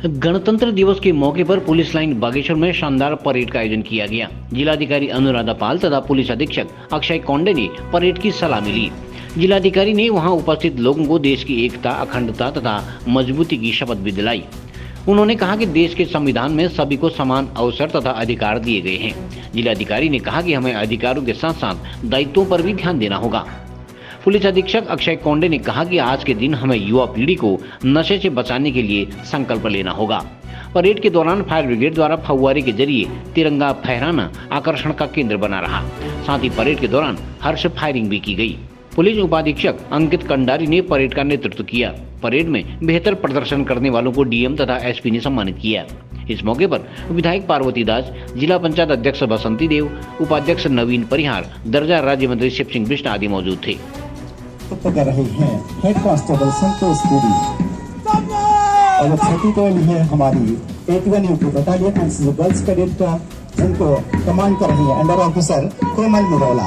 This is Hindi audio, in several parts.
गणतंत्र दिवस के मौके पर पुलिस लाइन बागेश्वर में शानदार परेड का आयोजन किया गया। जिलाधिकारी अनुराधा पाल तथा पुलिस अधीक्षक अक्षय कौंडे ने परेड की सलामी ली। जिलाधिकारी ने वहां उपस्थित लोगों को देश की एकता, अखंडता तथा मजबूती की शपथ भी दिलाई। उन्होंने कहा कि देश के संविधान में सभी को समान अवसर तथा अधिकार दिए गए हैं। जिलाधिकारी ने कहा कि हमें अधिकारों के साथ साथ दायित्वों पर भी ध्यान देना होगा। पुलिस अधीक्षक अक्षय कौंडे ने कहा कि आज के दिन हमें युवा पीढ़ी को नशे से बचाने के लिए संकल्प लेना होगा। परेड के दौरान फायर ब्रिगेड द्वारा फव्वारे के जरिए तिरंगा फहराना आकर्षण का केंद्र बना रहा। साथ ही परेड के दौरान हर्ष फायरिंग भी की गई। पुलिस उपाधीक्षक अंकित कंडारी ने परेड का नेतृत्व किया। परेड में बेहतर प्रदर्शन करने वालों को डीएम तथा एसपी ने सम्मानित किया। इस मौके पर विधायक पार्वती दास, जिला पंचायत अध्यक्ष बसंती देव, उपाध्यक्ष नवीन परिहार, दर्जा राज्य मंत्री शिव सिंह बिष्ट आदि मौजूद थे। कर रहे हैं हेड कांस्टेबल संतोष पुरी और छठी टोली है हमारी 81 U P battalion and girls cadet का, जिनको कमांड कर रही है अंडर ऑफिसर कोमल मुरौला।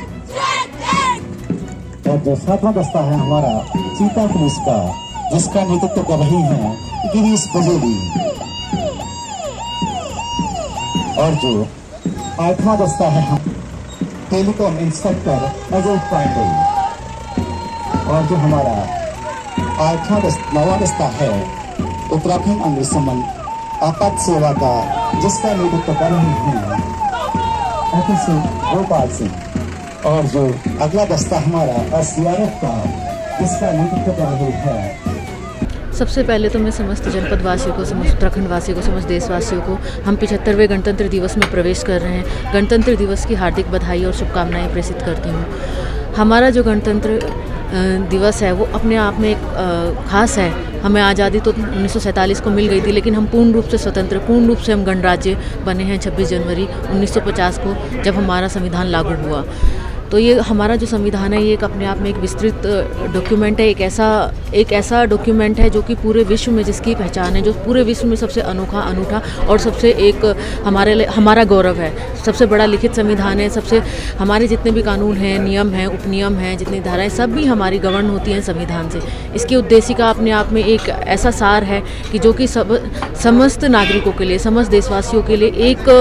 और जो सातवां दस्ता है हमारा चीता पुलिस का, जिसका नेतृत्व कर रही है गिरीश बजेली। और जो 8वां दस्ता है हम टेलीकॉम इंस्पेक्टर अजय पांडे। और जो हमारा 9वां दस्ता है उत्तराखंड अग्निशमन आपात सेवा का, जिसका नेतृत्व कर रहे हैं ऑफिसर गोपाल सिंह। और जो अगला दस्ता हमारा एसडीआरएफ का, जिसका नेतृत्व कर रहे हैं। सबसे पहले तो मैं समस्त जनपद वासियों को, समस्त उत्तराखंड वासियों को, समस्त देशवासियों को हम 75वें गणतंत्र दिवस में प्रवेश कर रहे हैं, गणतंत्र दिवस की हार्दिक बधाई और शुभकामनाएं प्रेषित करती हूँ। हमारा जो गणतंत्र दिवस है वो अपने आप में एक खास है। हमें आज़ादी तो 1947 को मिल गई थी, लेकिन हम पूर्ण रूप से स्वतंत्र, पूर्ण रूप से हम गणराज्य बने हैं 26 जनवरी 1950 को, जब हमारा संविधान लागू हुआ। तो ये हमारा जो संविधान है ये एक अपने आप में एक विस्तृत डॉक्यूमेंट है, एक ऐसा डॉक्यूमेंट है जो कि पूरे विश्व में जिसकी पहचान है, जो पूरे विश्व में सबसे अनूठा और सबसे एक हमारा गौरव है। सबसे बड़ा लिखित संविधान है। सबसे हमारे जितने भी कानून हैं, नियम हैं, उपनियम हैं, जितनी धाराएं, सब भी हमारी गवर्न होती हैं संविधान से। इसकी उद्देशिका अपने आप में एक ऐसा सार है कि जो कि समस्त नागरिकों के लिए, समस्त देशवासियों के लिए एक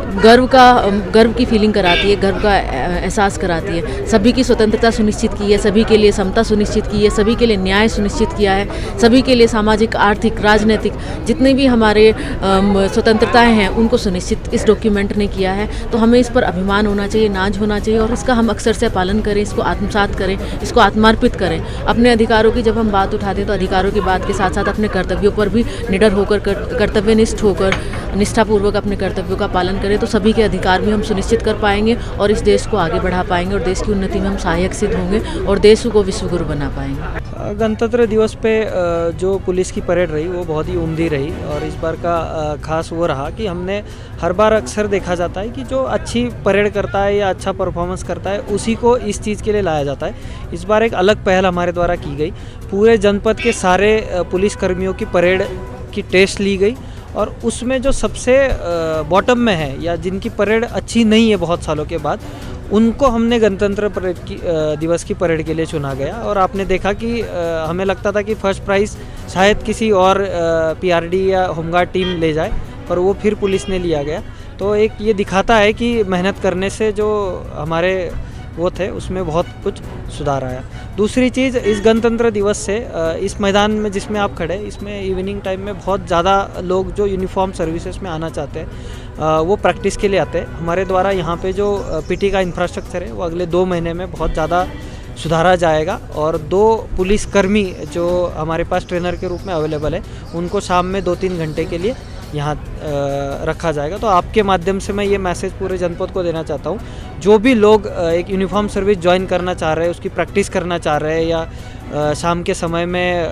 गर्व की फीलिंग कराती है, गर्व का एहसास कराती है। सभी की स्वतंत्रता सुनिश्चित की है, सभी के लिए समता सुनिश्चित की है, सभी के लिए न्याय सुनिश्चित किया है, सभी के लिए सामाजिक, आर्थिक, राजनीतिक जितने भी हमारे स्वतंत्रताएं हैं उनको सुनिश्चित इस डॉक्यूमेंट ने किया है। तो हमें इस पर अभिमान होना चाहिए, नाज होना चाहिए और इसका हम अक्सर से पालन करें, इसको आत्मसात करें, इसको आत्मार्पित करें। अपने अधिकारों की जब हम बात उठाते हैं तो अधिकारों की बात के साथ साथ अपने कर्तव्यों पर भी निडर होकर, कर्तव्यनिष्ठ होकर, निष्ठापूर्वक अपने कर्तव्यों का पालन करें, तो सभी के अधिकार भी हम सुनिश्चित कर पाएंगे और इस देश को आगे बढ़ा पाएंगे और देश की उन्नति में हम सहायक सिद्ध होंगे और देश को विश्वगुरु बना पाएंगे। गणतंत्र दिवस पे जो पुलिस की परेड रही वो बहुत ही उम्दी रही और इस बार का खास वो रहा कि हमने हर बार अक्सर देखा जाता है कि जो अच्छी परेड करता है या अच्छा परफॉर्मेंस करता है उसी को इस चीज़ के लिए लाया जाता है। इस बार एक अलग पहल हमारे द्वारा की गई। पूरे जनपद के सारे पुलिस कर्मियों की परेड की टेस्ट ली गई और उसमें जो सबसे बॉटम में है या जिनकी परेड अच्छी नहीं है बहुत सालों के बाद, उनको हमने गणतंत्र दिवस की परेड के लिए चुना गया। और आपने देखा कि हमें लगता था कि फर्स्ट प्राइज़ शायद किसी और पीआरडी या होमगार्ड टीम ले जाए, पर वो फिर पुलिस ने लिया गया। तो एक ये दिखाता है कि मेहनत करने से जो हमारे वो थे उसमें बहुत कुछ सुधार आया। दूसरी चीज़, इस गणतंत्र दिवस से इस मैदान में जिसमें आप खड़े, इसमें इवनिंग टाइम में बहुत ज़्यादा लोग जो यूनिफॉर्म सर्विसेज में आना चाहते हैं वो प्रैक्टिस के लिए आते हैं। हमारे द्वारा यहाँ पे जो पीटी का इंफ्रास्ट्रक्चर है वो अगले 2 महीने में बहुत ज़्यादा सुधारा जाएगा और 2 पुलिसकर्मी जो हमारे पास ट्रेनर के रूप में अवेलेबल है उनको शाम में 2-3 घंटे के लिए यहाँ रखा जाएगा। तो आपके माध्यम से मैं ये मैसेज पूरे जनपद को देना चाहता हूँ, जो भी लोग एक यूनिफॉर्म सर्विस ज्वाइन करना चाह रहे हैं, उसकी प्रैक्टिस करना चाह रहे हैं या शाम के समय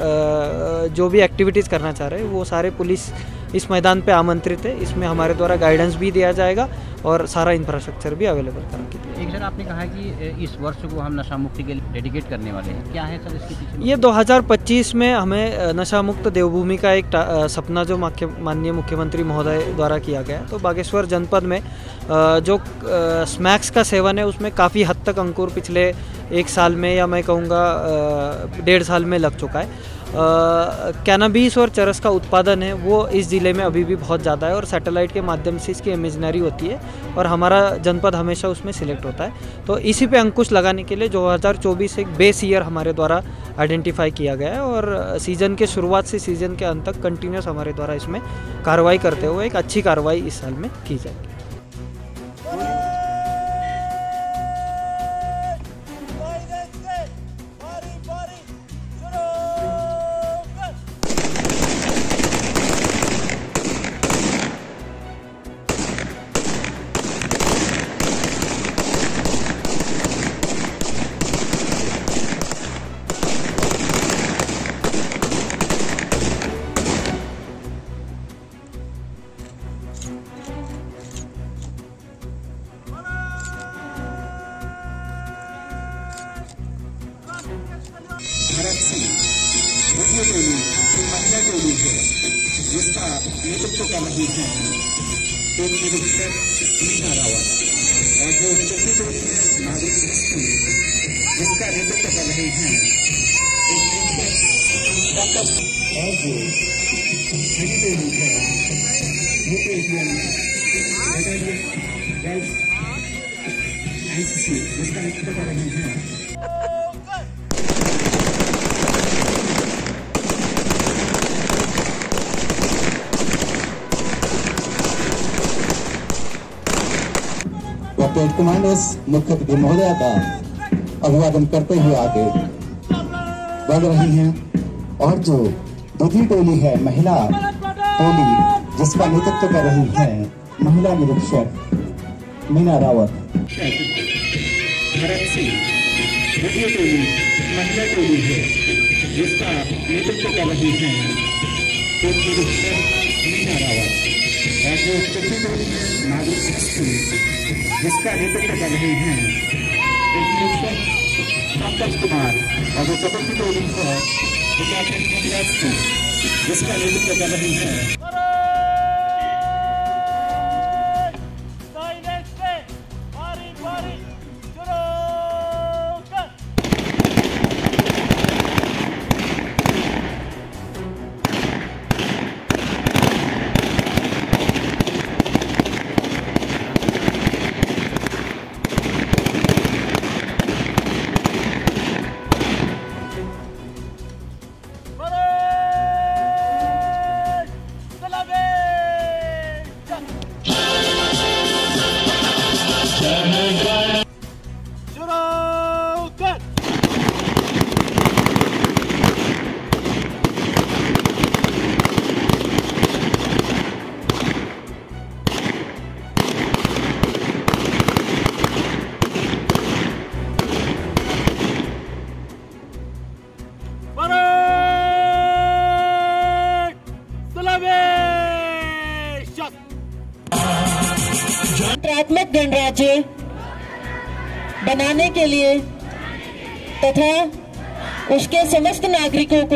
में जो भी एक्टिविटीज़ करना चाह रहे हैं, वो सारे पुलिस इस मैदान पे आमंत्रित है। इसमें हमारे द्वारा गाइडेंस भी दिया जाएगा और सारा इंफ्रास्ट्रक्चर भी अवेलेबल कराएंगे। एक सर, आपने कहा कि इस वर्ष को हम नशा मुक्ति के लिए डेडिकेट करने वाले हैं, क्या है सर इसके पीछे? ये 2025 में हमें नशा मुक्त देवभूमि का एक सपना जो माननीय मुख्यमंत्री महोदय द्वारा किया गया। तो बागेश्वर जनपद में जो स्मैक्स का सेवन है उसमें काफ़ी हद तक अंकुर पिछले 1 साल में या मैं कहूँगा 1.5 साल में लग चुका है कैनबिस और चरस का उत्पादन है वो इस ज़िले में अभी भी बहुत ज़्यादा है और सैटेलाइट के माध्यम से इसकी इमेजनरी होती है और हमारा जनपद हमेशा उसमें सिलेक्ट होता है। तो इसी पे अंकुश लगाने के लिए 2024 एक बेस ईयर हमारे द्वारा आइडेंटिफाई किया गया है और सीज़न के शुरुआत से सीज़न के अंत तक कंटिन्यूस हमारे द्वारा इसमें कार्रवाई करते हुए एक अच्छी कार्रवाई इस साल में की जाएगी। भरत सिंह द्वितीय टोली महिला टोली है जिसका नेतृत्व कर रही है एक निरीक्षक मीना रावत और जो चौथी टोली है नागरिक सिंह जिसका नेतृत्व कर रहे हैं एक निरीक्षक डॉक्टर और जो छठी टोली है यूपीएन गर्ल्स एनसीसी जिसका नेतृत्व कर रहे हैं कैडेट कमांडर्स मुख्य अतिथि महोदया का अभिवादन करते हुए आगे बढ़ रही हैं और जो दूसरी टोली है महिला टोली जिसका नेतृत्व कर रही है महिला निरीक्षक मीना रावत। भरत सिंह द्वितीय टोली महिला टोली है जिसका नेतृत्व कर रही है एक निरीक्षक मीना रावत और जो चौथी टोली है नागरिक सिंह जिसका नेतृत्व कर रहे हैं एक निरीक्षक पंकज कुमार और जो चतुर्थी टोली है जिसका नेतृत्व कर रही है प्राथमिक गणराज्य बनाने के लिए तथा उसके समस्त नागरिकों को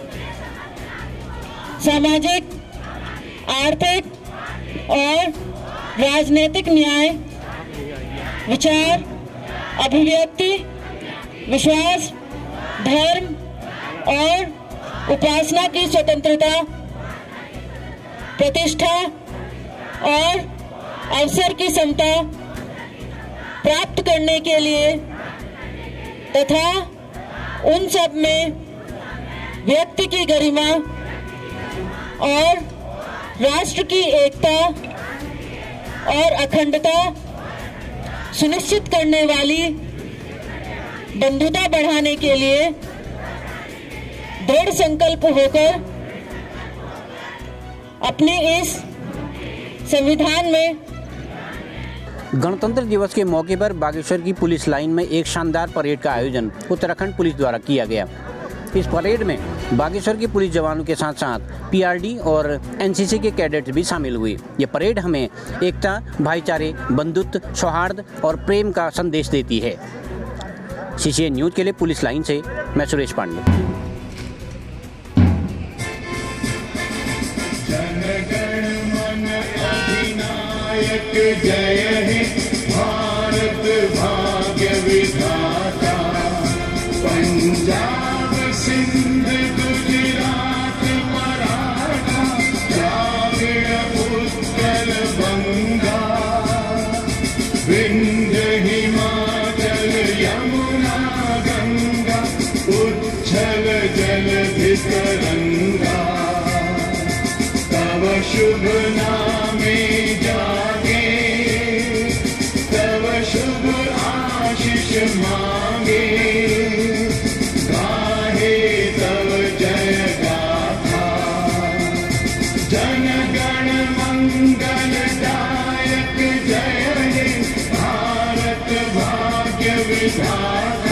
सामाजिक, आर्थिक और राजनीतिक न्याय, विचार, अभिव्यक्ति, विश्वास, धर्म और उपासना की स्वतंत्रता, प्रतिष्ठा और अवसर की समता प्राप्त करने के लिए तथा उन सब में व्यक्ति की गरिमा और राष्ट्र की एकता और अखंडता सुनिश्चित करने वाली बंधुता बढ़ाने के लिए दृढ़ संकल्प होकर अपने इस संविधान में गणतंत्र दिवस के मौके पर बागेश्वर की पुलिस लाइन में एक शानदार परेड का आयोजन उत्तराखंड पुलिस द्वारा किया गया। इस परेड में बागेश्वर के पुलिस जवानों के साथ साथ पीआरडी और एनसीसी के कैडेट्स भी शामिल हुए। ये परेड हमें एकता, भाईचारे, बंधुत्व, सौहार्द और प्रेम का संदेश देती है। सीसीएन न्यूज़ के लिए पुलिस लाइन से मैं सुरेश पांडे। जय हे भारत भाग्य विधाता, पंजाब सिंध गुजरात तिरंगा तव शुभ नामे जागे तव शुभ आशीष मांगे गाहे तव जय गाथा जन गण मंगलदायक जय हे भारत भाग्य विधाता